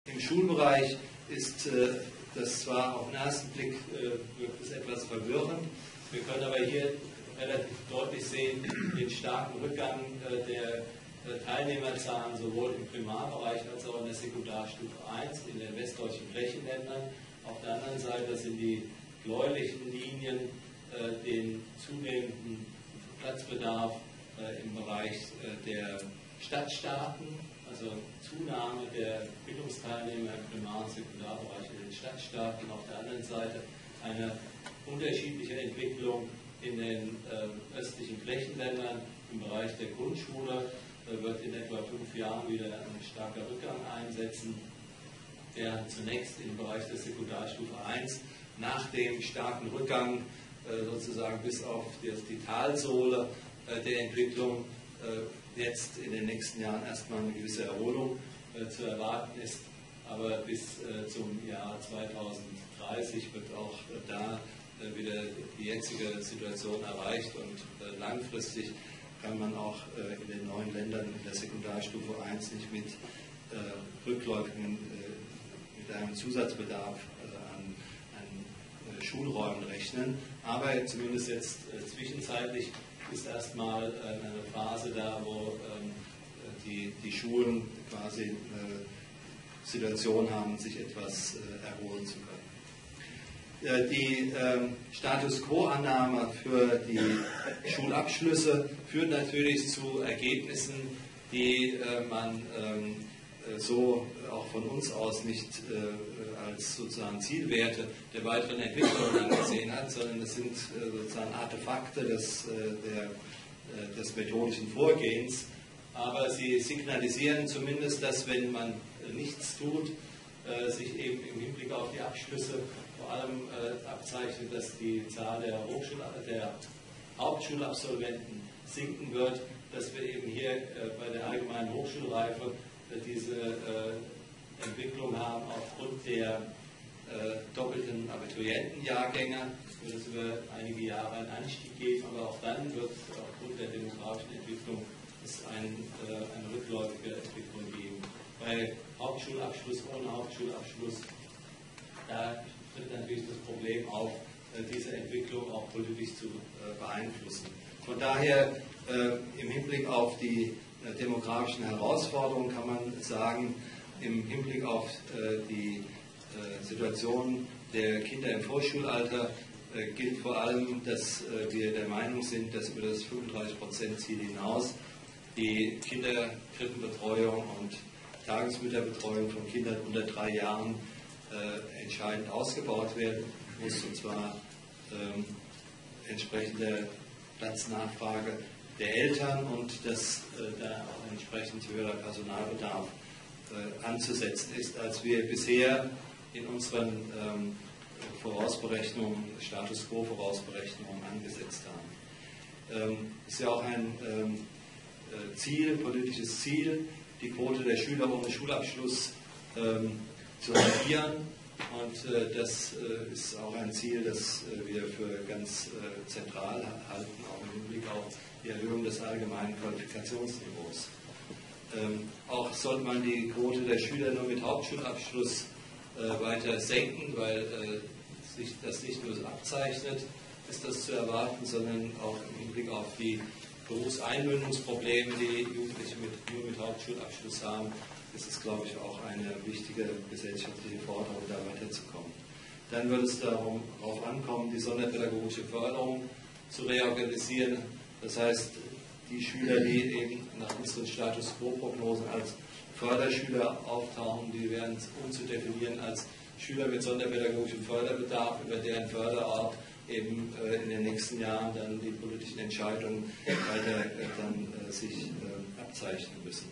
Im Schulbereich ist das zwar auf den ersten Blick wirkt es etwas verwirrend, wir können aber hier relativ deutlich sehen den starken Rückgang der Teilnehmerzahlen sowohl im Primarbereich als auch in der Sekundarstufe 1 in den westdeutschen Flächenländern. Auf der anderen Seite sind die bläulichen Linien den zunehmenden Platzbedarf im Bereich der Stadtstaaten, also Zunahme der Bildungsteilnehmer im Primar- und Sekundarbereich in den Stadtstaaten. Auf der anderen Seite eine unterschiedliche Entwicklung in den östlichen Flächenländern. Im Bereich der Grundschule wird in etwa 5 Jahren wieder ein starker Rückgang einsetzen, der zunächst im Bereich der Sekundarstufe 1 nach dem starken Rückgang sozusagen bis auf die Talsohle der Entwicklung jetzt in den nächsten Jahren erstmal eine gewisse Erholung zu erwarten ist. Aber bis zum Jahr 2030 wird auch da wieder die jetzige Situation erreicht und langfristig kann man auch in den neuen Ländern in der Sekundarstufe 1 nicht mit rückläufigen, mit einem Zusatzbedarf an Schulräumen rechnen. Aber zumindest jetzt zwischenzeitlich ist erstmal eine Phase da, wo die Schulen quasi eine Situation haben, sich etwas erholen zu können. Die Status Quo-Annahme für die Schulabschlüsse führt natürlich zu Ergebnissen, die man so auch von uns aus nicht als sozusagen Zielwerte der weiteren Entwicklung angesehen hat, sondern es sind sozusagen Artefakte des methodischen Vorgehens. Aber sie signalisieren zumindest, dass wenn man nichts tut, sich eben im Hinblick auf die Abschlüsse vor allem abzeichnet, dass die Zahl der Hauptschulabsolventen sinken wird, dass wir eben hier bei der allgemeinen Hochschulreife diese Entwicklung haben aufgrund der doppelten Abiturientenjahrgänge. Es wird über einige Jahre einen Anstieg geben, aber auch dann wird aufgrund der demografischen Entwicklung es eine rückläufige Entwicklung geben. Bei Hauptschulabschluss, ohne Hauptschulabschluss, da tritt natürlich das Problem auf, diese Entwicklung auch politisch zu beeinflussen. Von daher im Hinblick auf die demografischen Herausforderungen kann man sagen, im Hinblick auf die Situation der Kinder im Vorschulalter gilt vor allem, dass wir der Meinung sind, dass über das 35%-Ziel hinaus die Kinderkrippenbetreuung und Tagesmütterbetreuung von Kindern unter 3 Jahren entscheidend ausgebaut werden muss, und zwar entsprechende Platznachfrage der Eltern und dass da auch entsprechend höherer Personalbedarf anzusetzen ist, als wir bisher in unseren Vorausberechnungen, Status Quo-Vorausberechnungen angesetzt haben. Es ist ja auch ein politisches Ziel, die Quote der Schüler ohne Schulabschluss zu halbieren. Und das ist auch ein Ziel, das wir für ganz zentral halten, auch im Hinblick auf die Erhöhung des allgemeinen Qualifikationsniveaus. Auch sollte man die Quote der Schüler nur mit Hauptschulabschluss weiter senken, weil sich das nicht nur abzeichnet, ist das zu erwarten, sondern auch im Hinblick auf die Berufseinbindungsprobleme, die Jugendliche nur mit Hauptschulabschluss haben, ist es, glaube ich, auch eine wichtige gesellschaftliche Forderung, da weiterzukommen. Dann wird es darauf ankommen, die sonderpädagogische Förderung zu reorganisieren. Das heißt, die Schüler, die eben nach unseren Status Quo-Prognosen als Förderschüler auftauchen, die werden umzudefinieren als Schüler mit sonderpädagogischem Förderbedarf, über deren Förderort eben in den nächsten Jahren dann die politischen Entscheidungen weiter sich abzeichnen müssen.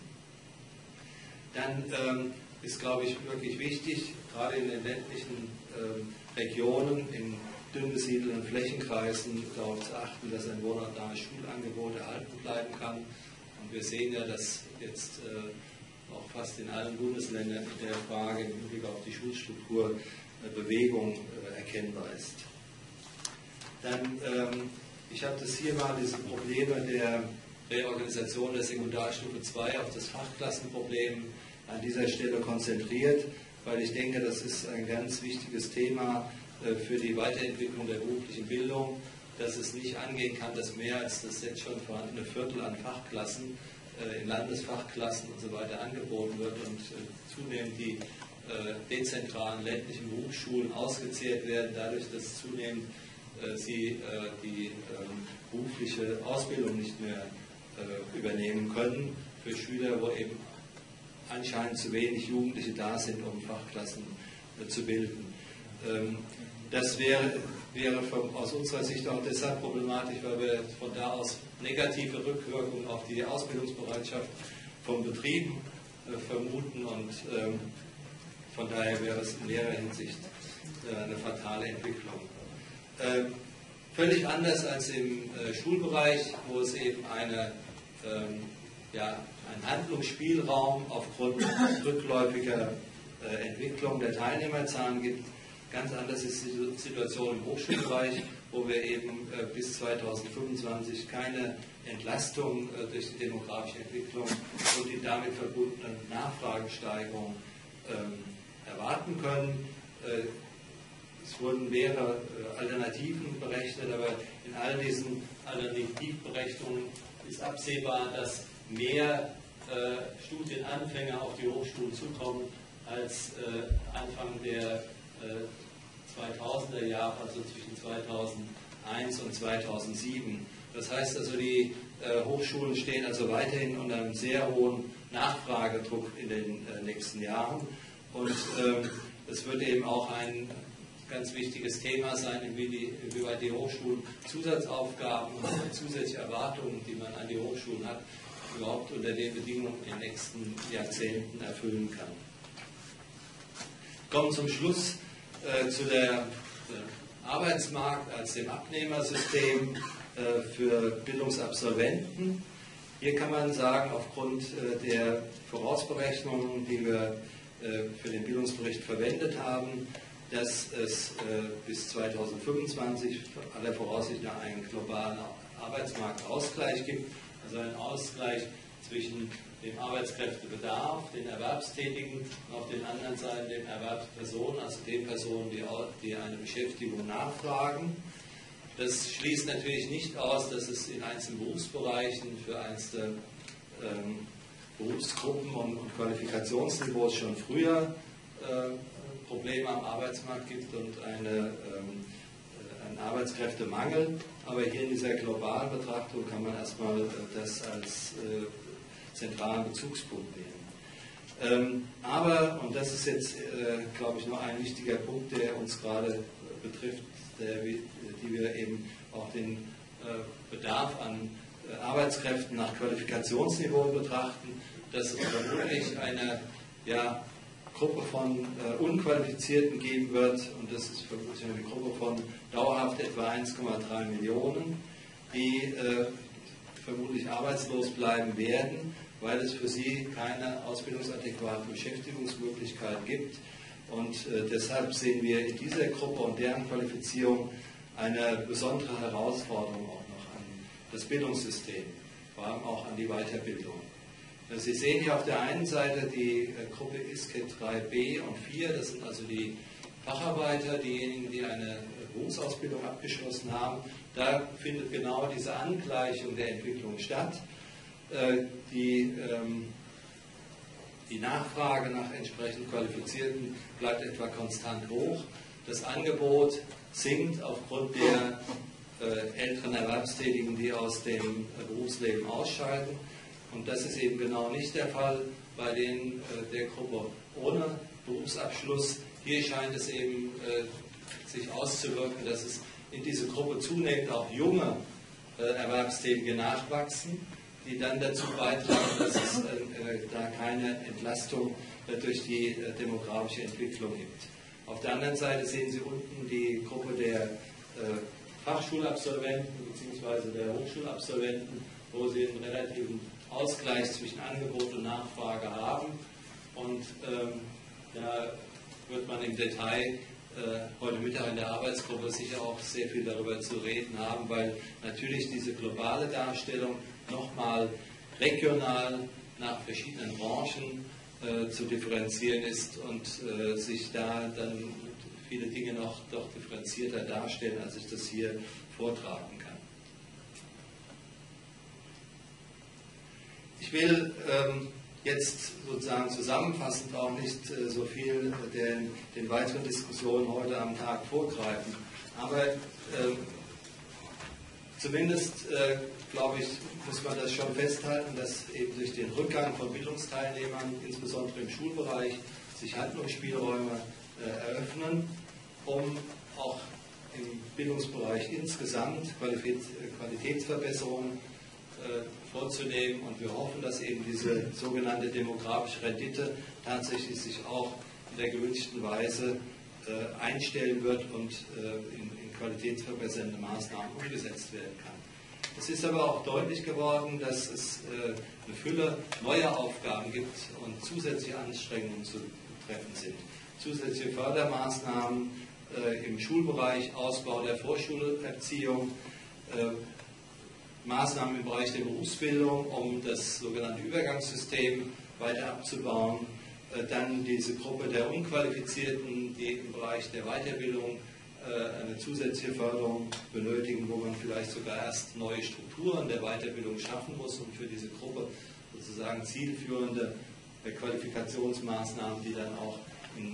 Dann ist, glaube ich, wirklich wichtig, gerade in den ländlichen Regionen, in dünn besiedelten Flächenkreisen darauf zu achten, dass ein wohnortnahes Schulangebot erhalten bleiben kann. Und wir sehen ja, dass jetzt auch fast in allen Bundesländern in der Frage im Hinblick auf die Schulstruktur Bewegung erkennbar ist. Dann, ich habe das hier mal, diese Probleme der Reorganisation der Sekundarstufe 2 auf das Fachklassenproblem an dieser Stelle konzentriert, weil ich denke, das ist ein ganz wichtiges Thema für die Weiterentwicklung der beruflichen Bildung, dass es nicht angehen kann, dass mehr als das jetzt schon vorhandene Viertel an Fachklassen in Landesfachklassen und so weiter angeboten wird und zunehmend die dezentralen ländlichen Berufsschulen ausgezehrt werden, dadurch, dass zunehmend sie die berufliche Ausbildung nicht mehr übernehmen können für Schüler, wo eben anscheinend zu wenig Jugendliche da sind, um Fachklassen zu bilden. Das wäre aus unserer Sicht auch deshalb problematisch, weil wir von da aus negative Rückwirkungen auf die Ausbildungsbereitschaft von Betrieben vermuten und von daher wäre es in mehrerer Hinsicht eine fatale Entwicklung. Völlig anders als im Schulbereich, wo es eben einen Handlungsspielraum aufgrund rückläufiger Entwicklung der Teilnehmerzahlen gibt. Ganz anders ist die Situation im Hochschulbereich, wo wir eben bis 2025 keine Entlastung durch die demografische Entwicklung und die damit verbundene Nachfragesteigerung erwarten können. Es wurden mehrere Alternativen berechnet, aber in all diesen Alternativberechnungen ist absehbar, dass mehr Studienanfänger auf die Hochschulen zukommen als Anfang der 2000er Jahre, also zwischen 2001 und 2007. Das heißt also, die Hochschulen stehen also weiterhin unter einem sehr hohen Nachfragedruck in den nächsten Jahren. Und es wird eben auch ein ganz wichtiges Thema sein, inwieweit die Hochschulen Zusatzaufgaben und zusätzliche Erwartungen, die man an die Hochschulen hat, überhaupt unter den Bedingungen in den nächsten Jahrzehnten erfüllen kann. Wir kommen zum Schluss zu der Arbeitsmarkt als dem Abnehmersystem für Bildungsabsolventen. Hier kann man sagen, aufgrund der Vorausberechnungen, die wir für den Bildungsbericht verwendet haben, dass es bis 2025 aller Voraussicht nach einen globalen Arbeitsmarktausgleich gibt, also einen Ausgleich zwischen dem Arbeitskräftebedarf, den Erwerbstätigen und auf den anderen Seiten den Erwerbspersonen, also den Personen, die eine Beschäftigung nachfragen. Das schließt natürlich nicht aus, dass es in einzelnen Berufsbereichen für einzelne Berufsgruppen und Qualifikationsniveaus schon früher Probleme am Arbeitsmarkt gibt und einen Arbeitskräftemangel. Aber hier in dieser globalen Betrachtung kann man erstmal das als zentralen Bezugspunkt nehmen. Aber, und das ist jetzt, glaube ich, noch ein wichtiger Punkt, der uns gerade betrifft, die wir eben auch den Bedarf an Arbeitskräften nach Qualifikationsniveau betrachten, dass es vermutlich eine Gruppe von Unqualifizierten geben wird, und das ist vermutlich eine Gruppe von dauerhaft etwa 1,3 Millionen, die vermutlich arbeitslos bleiben werden, weil es für sie keine ausbildungsadäquate Beschäftigungsmöglichkeit gibt. Und deshalb sehen wir in dieser Gruppe und deren Qualifizierung eine besondere Herausforderung auch noch an das Bildungssystem, vor allem auch an die Weiterbildung. Sie sehen hier auf der einen Seite die Gruppe ISKE 3b und 4, das sind also die Facharbeiter, diejenigen, die eine Berufsausbildung abgeschlossen haben. Da findet genau diese Angleichung der Entwicklung statt. Die Nachfrage nach entsprechend Qualifizierten bleibt etwa konstant hoch. Das Angebot sinkt aufgrund der älteren Erwerbstätigen, die aus dem Berufsleben ausscheiden. Und das ist eben genau nicht der Fall bei der Gruppe ohne Berufsabschluss. Hier scheint es eben sich auszuwirken, dass es in diese Gruppe zunehmend auch junge Erwerbstätige nachwachsen, die dann dazu beitragen, dass es da keine Entlastung durch die demografische Entwicklung gibt. Auf der anderen Seite sehen Sie unten die Gruppe der Fachschulabsolventen bzw. der Hochschulabsolventen, wo Sie einen relativen Ausgleich zwischen Angebot und Nachfrage haben. Und da wird man im Detail heute Mittag in der Arbeitsgruppe sicher auch sehr viel darüber zu reden haben, weil natürlich diese globale Darstellung nochmal regional nach verschiedenen Branchen zu differenzieren ist und sich da dann viele Dinge noch doch differenzierter darstellen, als ich das hier vortragen kann. Ich will jetzt sozusagen zusammenfassend auch nicht so viel den weiteren Diskussionen heute am Tag vorgreifen, aber zumindest, glaube ich, muss man das schon festhalten, dass eben durch den Rückgang von Bildungsteilnehmern, insbesondere im Schulbereich, sich Handlungsspielräume eröffnen, um auch im Bildungsbereich insgesamt Qualitätsverbesserungen vorzunehmen. Und wir hoffen, dass eben diese sogenannte demografische Rendite tatsächlich sich auch in der gewünschten Weise einstellen wird und in qualitätsverbessernde Maßnahmen umgesetzt werden kann. Es ist aber auch deutlich geworden, dass es eine Fülle neuer Aufgaben gibt und zusätzliche Anstrengungen zu treffen sind. Zusätzliche Fördermaßnahmen im Schulbereich, Ausbau der Vorschulerziehung, Maßnahmen im Bereich der Berufsbildung, um das sogenannte Übergangssystem weiter abzubauen. Dann diese Gruppe der Unqualifizierten, die im Bereich der Weiterbildung eine zusätzliche Förderung benötigen, wo man vielleicht sogar erst neue Strukturen der Weiterbildung schaffen muss, um für diese Gruppe sozusagen zielführende Qualifikationsmaßnahmen, die dann auch in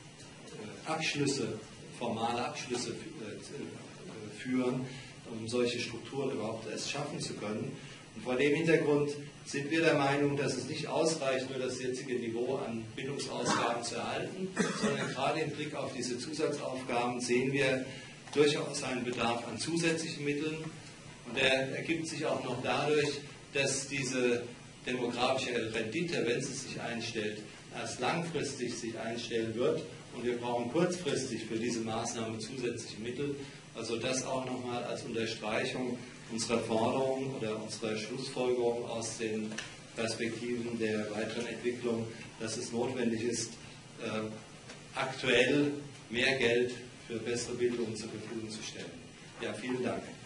formale Abschlüsse führen, um solche Strukturen überhaupt erst schaffen zu können. Und vor dem Hintergrund sind wir der Meinung, dass es nicht ausreicht, nur das jetzige Niveau an Bildungsausgaben zu erhalten, sondern gerade im Blick auf diese Zusatzaufgaben sehen wir durchaus einen Bedarf an zusätzlichen Mitteln. Und der ergibt sich auch noch dadurch, dass diese demografische Rendite, wenn sie sich einstellt, erst langfristig sich einstellen wird. Und wir brauchen kurzfristig für diese Maßnahme zusätzliche Mittel. Also das auch nochmal als Unterstreichung unserer Forderung oder unserer Schlussfolgerung aus den Perspektiven der weiteren Entwicklung, dass es notwendig ist, aktuell mehr Geld für bessere Bildung zur Verfügung zu stellen. Ja, vielen Dank.